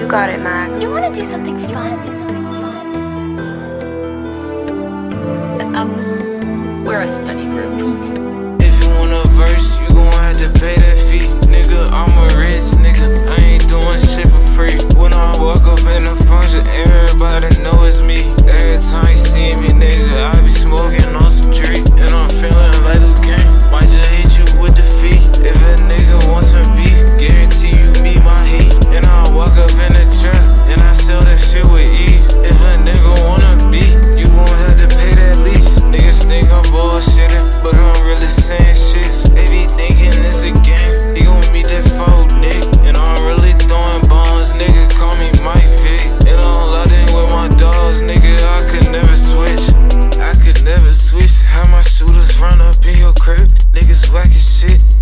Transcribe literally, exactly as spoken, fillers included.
got it, Mac. You wanna do something fun? Um, we're a study group. If you want a verse, you gon' have to pay that fee. Nigga, I'm a rich nigga, I ain't doing shit for free. When I walk up in the function, everybody know it's me. Every time you see me, nigga, I be smoking on some tree. And I'm feeling like Luke Kane, might just hit you with the feet. If a nigga wants some beef, guarantee you meet my heat. And I walk up in the trap, and I sell that shit with ease. If a nigga wanna beat, you gon' have to pay that lease. Niggas think I'm bullshitting, but I'm really saying shit. They be thinking it's a game, he gon' meet that foe, Nick. And I'm really throwing bombs, nigga, call me Mike Vick. And I'm loading with my dogs, nigga, I could never switch. I could never switch, have my shooters run up in your crib. Niggas whack as shit.